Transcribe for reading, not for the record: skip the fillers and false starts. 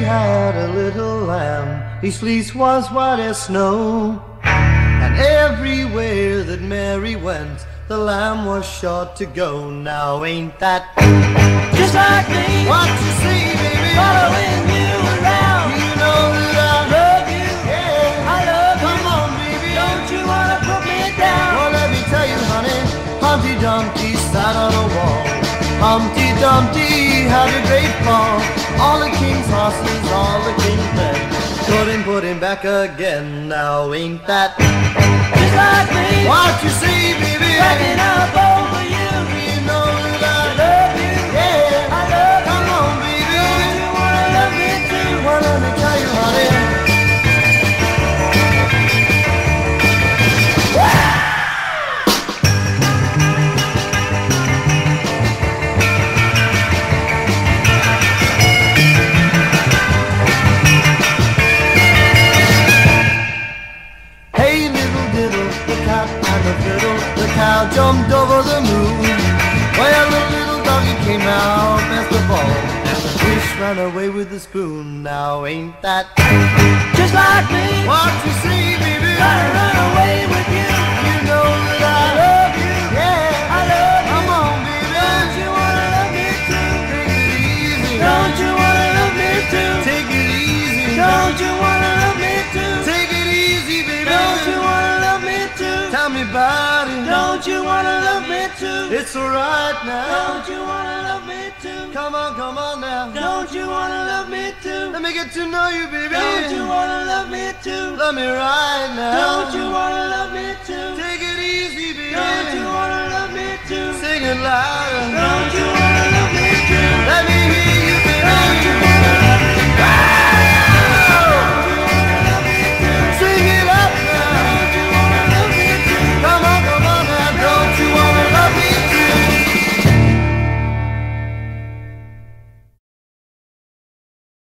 had a little lamb, his fleece was white as snow. And everywhere that Mary went, the lamb was sure to go. Now ain't that just like me? what you see, baby? Following you around. You know that I Love you, yeah. I love you. Come on, baby. Don't you wanna put me down? Well, let me tell you, honey, Humpty Dumpty sat on a wall. Humpty Dumpty had a great fall. All the king's horses, all the king's men couldn't put him back again. Now ain't that just like me? what you see, baby? Backing up over you. You know that I Love you, yeah. I love you. Come on, baby. Don't you wanna love me too? Well, let me tell you, honey. Hey, little diddle, the cat and the fiddle, the cow jumped over the moon. Well, the little doggy came out best of all, and the fish ran away with the spoon. Now ain't that Just like me? what you see, baby? Gotta run away with you. You know that I Love you, yeah. I love you. Come on, baby. Don't you wanna love me too? Take it easy. Don't you wanna love me too? Take it easy. Don't you wanna love me too? Take it easy, baby. Don't you wanna love me too? Tell me about it. Don't you wanna love me too? It's alright now. Don't you wanna love me too? Come on now. Don't you wanna love me too? Let me get to know you, baby. Don't you wanna love me too? Love me right now. Don't you wanna love me too? Take it easy, baby. Don't you wanna love me too? Sing it louder. Don't you wanna love me too? Let me hear